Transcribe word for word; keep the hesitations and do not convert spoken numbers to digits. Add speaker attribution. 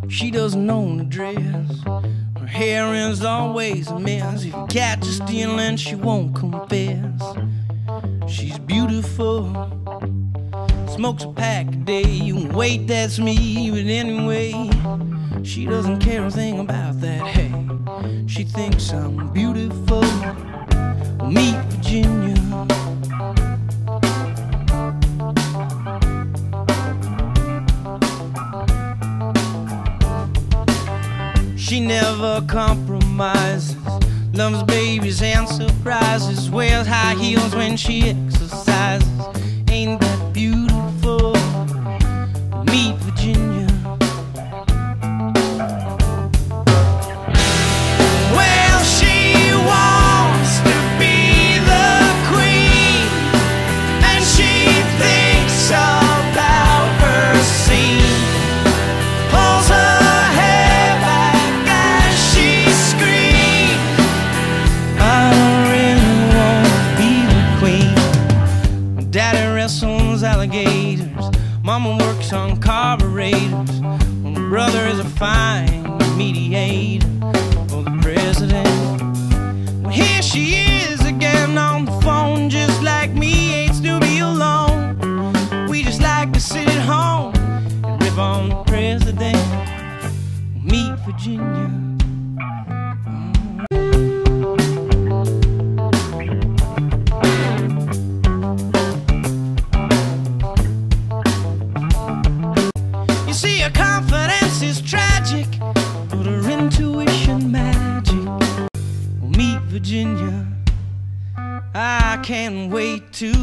Speaker 1: She doesn't own a dress. Her hair is always a mess. If you catch her stealing, she won't confess. She's beautiful, smokes a pack a day. You can wait, that's me, but anyway, she doesn't care a thing about that. Hey, she thinks I'm beautiful. Well, meet Virginia. She never compromises, loves babies and surprises, wears high heels when she exercises. Ain't that beautiful? Meet Virginia. Well, she wants to be the queen, and she thinks about her scene. Pulls her hair back as she screams, I really want to be the queen. Daddy wrestles alligators, Mama works on carburetors, my brother is a fine mediator for the president. Well, here she is again on the phone, just like me, hates to be alone. We just like to sit at home and rip on the president. Meet Virginia. You see, her confidence is tragic, but her intuition magic. Meet Virginia. I can't wait to